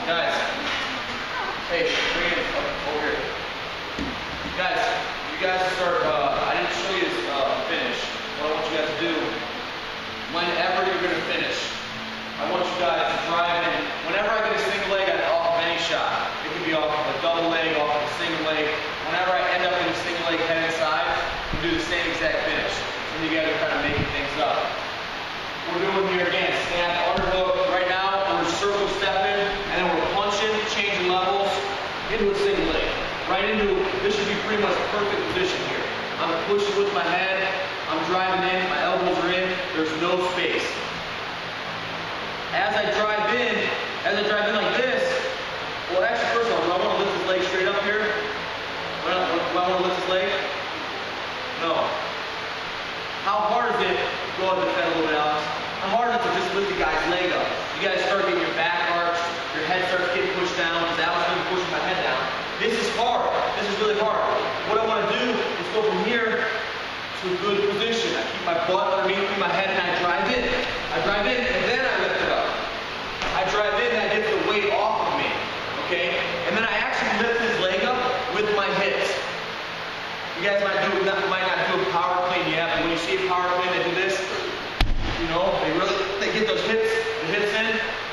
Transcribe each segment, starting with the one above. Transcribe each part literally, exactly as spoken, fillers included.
Guys, hey, bring it up over here. Guys, you guys start, uh, I didn't show you this uh, finish. What I want you guys to do, whenever you're going to finish, I want you guys to drive in. Whenever I get a single leg off of any shot, it can be off of a double leg, off of a single leg. Whenever I end up in a single leg head inside, we do the same exact finish. So you guys are kind of making things up. We're doing here again, snap, underhook. Right now, we're circle stepping, and then we're punching, changing levels into a single leg. Right into, this should be pretty much perfect position here. I'm pushing with my head, I'm driving in, my elbows are in, there's no space. As I drive in, as I drive in like this, well actually first of all, do I want to lift this leg straight up here? Do I, do I want to lift this leg? No. How hard is it, go ahead and defend a little bit, Alex. How hard is it to just lift the guy's leg up? You guys start getting your back arched, your head starts getting pushed down, because Alex is pushing my head down. This is hard. This is really hard. What I want to do is go from here to a good position. I keep my butt underneath my head and I drive in. I drive in and then I lift it up. I drive in and I get the weight off of me. Okay? And then I actually lift his leg up with my hips. You guys might, do, might not do a power clean yet, but when you see a power clean, they do this. You know, they really they get those hips, the hips in.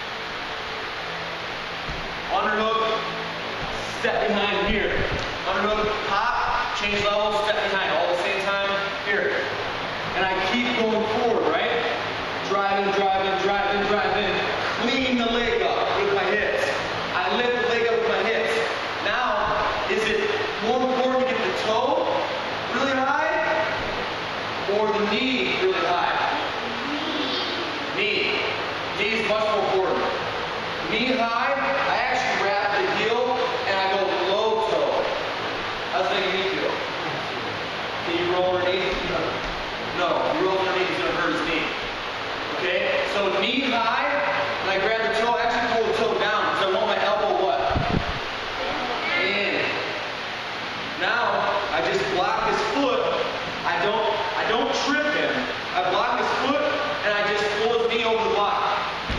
Underhook, step behind here. Underhook, pop, change levels, step behind all at the same time. Here. And I keep going forward, right? Driving, driving, driving, driving. Clean the leg up with my hips. I lift the leg up with my hips. Now, is it more important to get the toe really high or the knee really high? Knee. Knee is much more important. Knee high, I actually grab the heel and I go low toe. How's that make you feel? Can you roll underneath? No, you roll underneath, it's going to hurt his knee. Okay? So knee high, and I grab the toe, actually pull the toe down because I want my elbow what? In. Now, I just block his foot. I don't, I don't trip him. I block his foot and I just pull his knee over the block.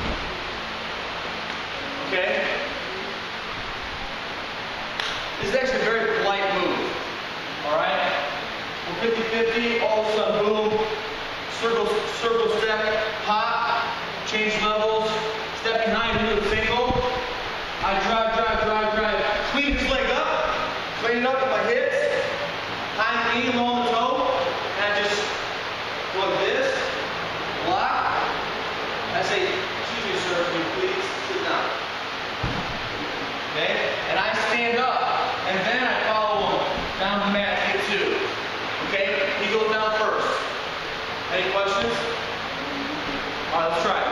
Okay? This is actually a very polite move. Alright? We're fifty fifty, all of a sudden, boom, circle, circle step, pop, change levels, step behind into the single. I drive, drive, drive, drive, clean his leg up, clean it up with my hips, high knee, low on the toe, and I just go like this, block. I say, excuse me, sir, can you please sit down? Okay? And I stand up, and then I follow him down the mat to get two. Okay? He goes down first. Any questions? All right, let's try it.